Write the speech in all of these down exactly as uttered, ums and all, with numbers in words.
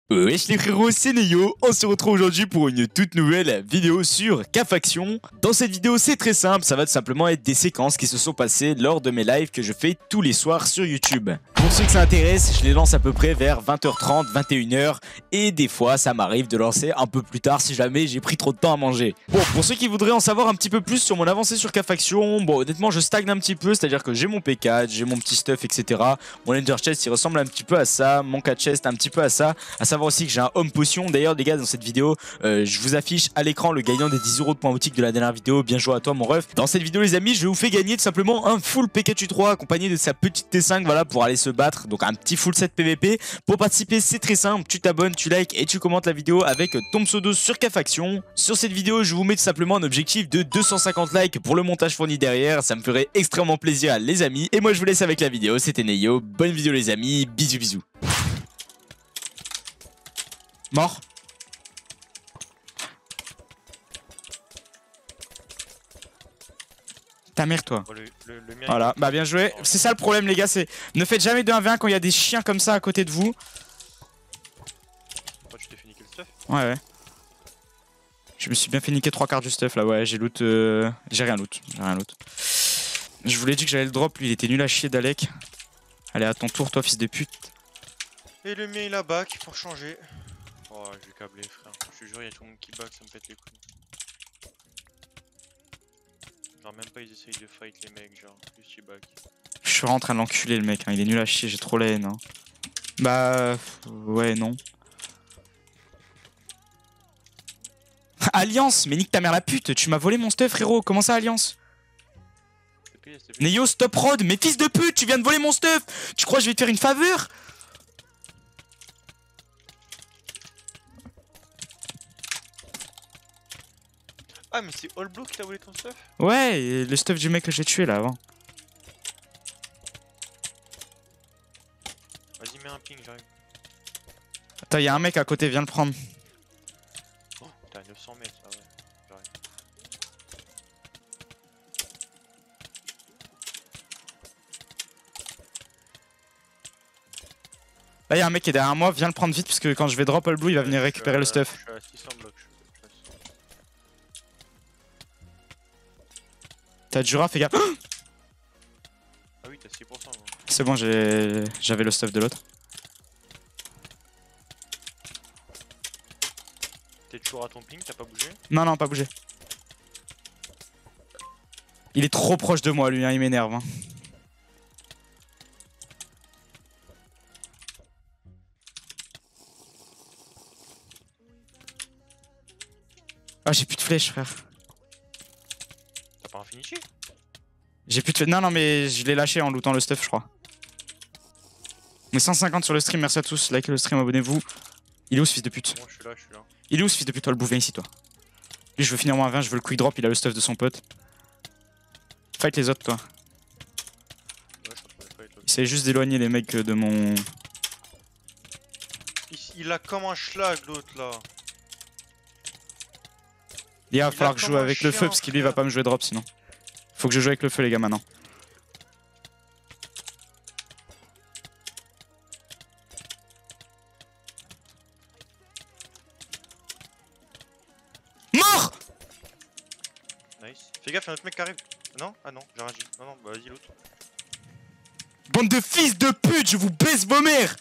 Wesh les frérots, c'est Neyo, on se retrouve aujourd'hui pour une toute nouvelle vidéo sur K-Faction. Dans cette vidéo c'est très simple, ça va tout simplement être des séquences qui se sont passées lors de mes lives que je fais tous les soirs sur YouTube. Pour ceux que ça intéresse, je les lance à peu près vers vingt heures trente, vingt et une heures et des fois ça m'arrive de lancer un peu plus tard si jamais j'ai pris trop de temps à manger. Bon, pour ceux qui voudraient en savoir un petit peu plus sur mon avancée sur K-Faction, bon honnêtement je stagne un petit peu, c'est à dire que j'ai mon P quatre, j'ai mon petit stuff etc. Mon Ender Chest il ressemble un petit peu à ça, mon Cat Chest un petit peu à ça, à savoir aussi que j'ai un Home Potion. D'ailleurs les gars, dans cette vidéo euh, je vous affiche à l'écran le gagnant des dix euros de points boutique de la dernière vidéo. Bien joué à toi mon ref. Dans cette vidéo les amis, je vous fais gagner tout simplement un full Pikachu trois accompagné de sa petite T cinq, voilà, pour aller se battre. Donc un petit full set P V P. Pour participer c'est très simple, tu t'abonnes, tu likes et tu commentes la vidéo avec ton pseudo sur K-Faction. Sur cette vidéo je vous mets tout simplement un objectif de deux cent cinquante likes pour le montage fourni derrière. Ça me ferait extrêmement plaisir les amis. Et moi je vous laisse avec la vidéo, c'était Neyo. Bonne vidéo les amis, bisous bisous. Mort. Ta mère toi. Oh, le, le, le mien, voilà, bah bien joué. C'est ça le problème les gars, c'est ne faites jamais de un v un quand il y a des chiens comme ça à côté de vous. Oh, tu t'es fait niquer le stuff? Ouais ouais. Je me suis bien fait niquer trois quarts du stuff là, ouais, j'ai loot euh... j'ai rien loot, j'ai rien loot. Je vous l'ai dit que j'allais le drop, lui il était nul à chier d'Alec. Allez à ton tour toi fils de pute. Et le mien il a back pour changer. Oh je vais câbler frère, je te jure y'a tout le monde qui back, ça me pète les couilles. Genre même pas ils essayent de fight les mecs, genre juste ils back. Je suis vraiment en train de l'enculer le mec, hein. Il est nul à chier, j'ai trop la haine hein. Bah ouais non. Alliance, mais nique ta mère la pute, tu m'as volé mon stuff frérot, comment ça Alliance? Neyo stop Rod, mais fils de pute, tu viens de voler mon stuff. Tu crois que je vais te faire une faveur? Ah mais c'est All Blue qui t'a volé ton stuff? Ouais, le stuff du mec que j'ai tué là avant. Vas-y mets un ping, j'arrive. Attends, y'a un mec à côté, viens le prendre. Oh t'as neuf cents mètres, ah ouais, j'arrive. Là y'a un mec qui est derrière moi, viens le prendre vite parce que quand je vais drop All Blue il va venir récupérer à, le stuff. Je suis à six cents blocs, je suis à six cents. T'as Jura, fais gaffe. Ah oui t'as six pour cent. C'est bon, j'avais le stuff de l'autre. T'es toujours à ton ping, t'as pas bougé? Non, non, pas bougé. Il est trop proche de moi lui, hein, il m'énerve. Hein. Ah, j'ai plus de flèches, frère. T'as pas un finishi? J'ai plus de flèches. Non, non, mais je l'ai lâché en lootant le stuff, je crois. On est cent cinquante sur le stream, merci à tous. Likez le stream, abonnez-vous. Il est où ce fils de pute? Bon, je suis là, je suis là. Il est où ce fils de pute? Toi, le bouffe, viens ici, toi. Lui, je veux finir moins vingt, je veux le quick drop, il a le stuff de son pote. Fight les autres, toi. Ouais, je suis en train de fight, là. Essaye juste d'éloigner les mecs de mon. Il, il a comme un schlag, l'autre là. Les gars, il va Il falloir a que je comme joue un avec le chien, feu parce qu'il lui va frère. pas me jouer drop sinon. Faut que je joue avec le feu, les gars, maintenant. Mort! Nice. Fais gaffe, y'a un autre mec qui arrive. Non? Ah non, j'ai réagi. Non, non, bah vas-y l'autre. Bande de fils de pute, je vous baisse vos mères!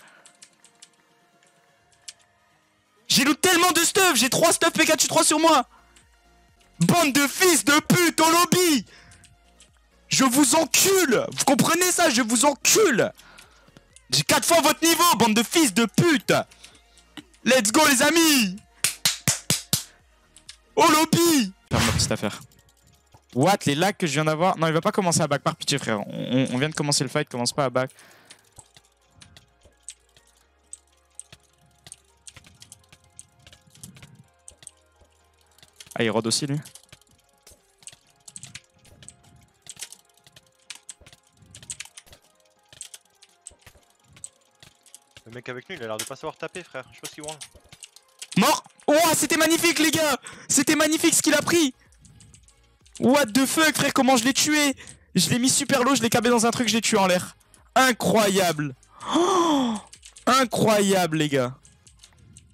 J'ai loot tellement de stuff, j'ai trois stuff Pikachu trois sur moi! Bande de fils de pute au lobby! Je vous encule! Vous comprenez ça? Je vous encule! J'ai quatre fois votre niveau, bande de fils de pute! Let's go les amis! Au lobby! Ferme ma petite affaire. What? Les lags que je viens d'avoir? Non, il va pas commencer à back par pitié frère. On, on vient de commencer le fight, commence pas à back. Ah, il rôde aussi lui. Le mec avec nous, il a l'air de pas savoir taper, frère. Je sais pas ce qu'il branle. Mort! Oh, c'était magnifique les gars! C'était magnifique ce qu'il a pris! What the fuck frère, comment je l'ai tué? Je l'ai mis super low, je l'ai câblé dans un truc, je l'ai tué en l'air. Incroyable! Oh, incroyable les gars!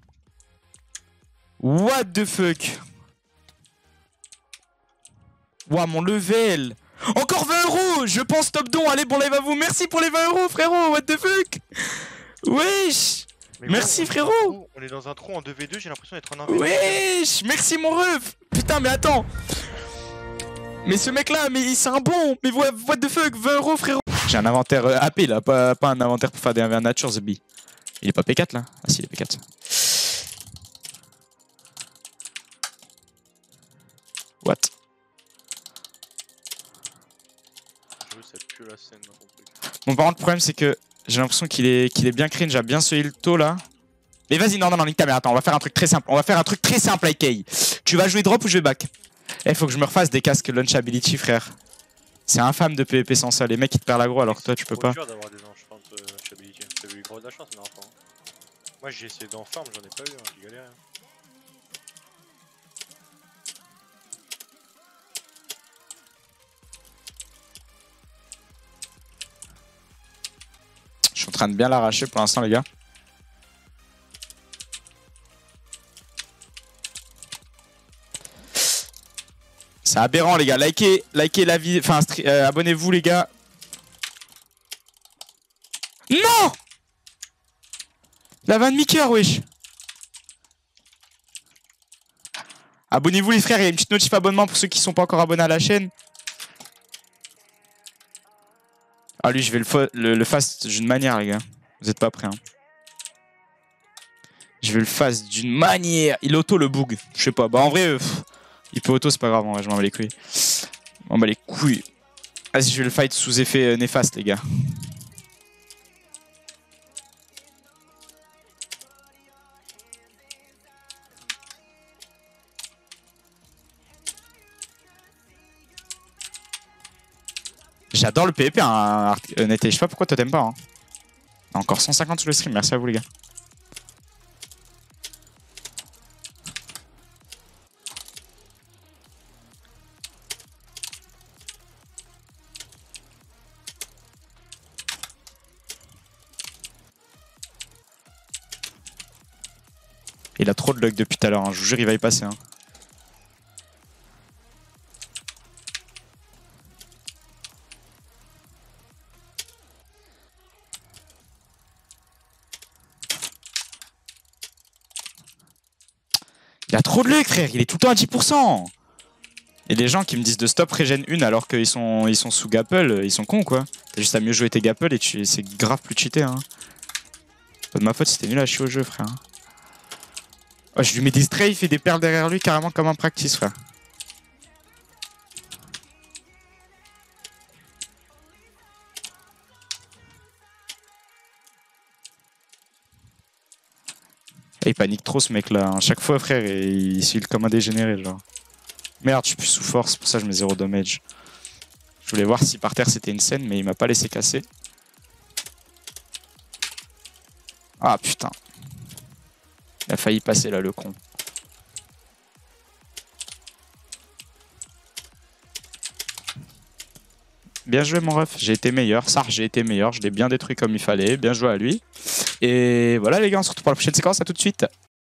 What the fuck? Ouah, mon level. Encore vingt euros. Je pense top don. Allez, bon live à vous. Merci pour les vingt euros, frérot. What the fuck? Wesh. Mais Merci, gros, frérot. on est dans un trou- On est dans un trou en deux v deux, j'ai l'impression d'être en un v deux. Wesh. Merci, mon ref. Putain, mais attends. Mais ce mec-là, mais c'est un bon. Mais what, what the fuck? vingt euros, frérot. J'ai un inventaire euh, A P, là. Pas, pas un inventaire pour faire des invers nature, The Bee. Il est pas P quatre, là? Ah si, il est P quatre. What? Ça pue la scène dans ton truc. Bon, par contre, le problème, c'est que j'ai l'impression qu'il est, qu'il est bien cringe. J'ai bien suivi le taux, là. Mais vas-y, non, non, non, nique ta mère. Attends, on va faire un truc très simple. On va faire un truc très simple, I K. Tu vas jouer drop ou je vais back? Eh, faut que je me refasse des casques launch ability, frère. C'est infâme de P V P sans ça. Les mecs, ils te perdent l'aggro alors que toi, tu peux pas. C'est dur d'avoir des enchantes euh, launchability. T'as eu gros de la chance, mais enfin. Moi, j'ai essayé d'en farm, j'en ai pas eu, hein, j'ai galéré. Hein. Je suis en train de bien l'arracher pour l'instant, les gars. C'est aberrant, les gars. Likez, likez la vie. Enfin, euh, abonnez-vous, les gars. Non! La vanne Mickey, wesh. Abonnez-vous, les frères. Il y a une petite notif abonnement pour ceux qui sont pas encore abonnés à la chaîne. Ah, lui, je vais le, le, le fast d'une manière, les gars. Vous êtes pas prêts, hein. Je vais le fast d'une manière. Il auto le bug. Je sais pas. Bah, en vrai, pff, il peut auto, c'est pas grave. En vrai, je m'en bats les couilles. Je m'en bats les couilles. Vas-y, je vais le fight sous effet euh, néfaste, les gars. J'adore le P V P, hein, honnêtement. Je sais pas pourquoi toi t'aimes pas. Hein. Encore cent cinquante sur le stream, merci à vous les gars. Il a trop de luck depuis tout à l'heure, hein. Je vous jure il va y passer. Hein. Il a trop de luck, frère, il est tout le temps à dix pour cent. Et les gens qui me disent de stop régène une alors qu'ils sont, ils sont sous Gapple, ils sont cons quoi. T'as juste à mieux jouer tes Gapple et tu... c'est grave plus cheaté. Hein. Pas de ma faute si t'es nul à chier au jeu, frère. Oh, je lui mets des strafes et des perles derrière lui carrément comme un practice, frère. Et il panique trop ce mec là. À chaque fois, frère, il suit comme un dégénéré, genre. Merde, je suis plus sous force, c'est pour ça que je mets zéro damage. Je voulais voir si par terre c'était une scène, mais il m'a pas laissé casser. Ah putain. Il a failli passer là, le con. Bien joué mon ref, j'ai été meilleur. Sarr, j'ai été meilleur, je l'ai bien détruit comme il fallait. Bien joué à lui. Et voilà les gars, on se retrouve pour la prochaine séquence, à tout de suite.